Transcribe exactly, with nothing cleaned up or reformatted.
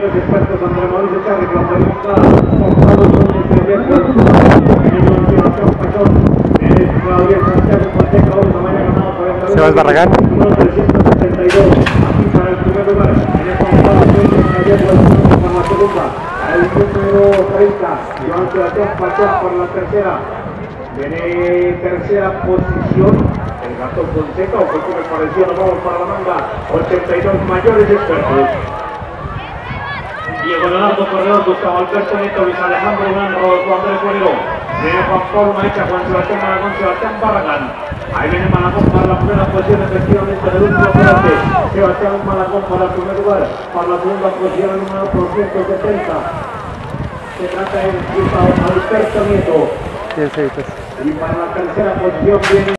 primeros expuestos Andrés Mauricio Charri, que la pregunta Gonzalo Núñez de Alberto, en continuación Pachón, en Gabriel Santiago Fonseca, hoy tamaño ganado por el Sebas Barragán. trescientos setenta y dos, aquí para el primer lugar, en el Gonzalo Núñez de Alberto, para la segunda, el número treinta, Joan Sebastián Pachón por la tercera, viene tercera posición, el gato Fonseca, o porque me pareció, nos vamos para la manga, ochenta y dos mayores expertos. Diego Leonardo Corredor, Gustavo Alberto Nieto, Luis Alejandro Urán, Rodolfo Andrés Guerrero, viene Juan Pablo Maecha, Juan Sebastián Malagón, Sebastián Barragán. Ahí viene Malagón para la primera posición, efectivamente, del último volante. Sebastián Malagón para el primer lugar, para la segunda posición, el número doscientos setenta. Se trata de Gustavo Alberto Nieto. Sí, sí, pues. Y para la tercera posición viene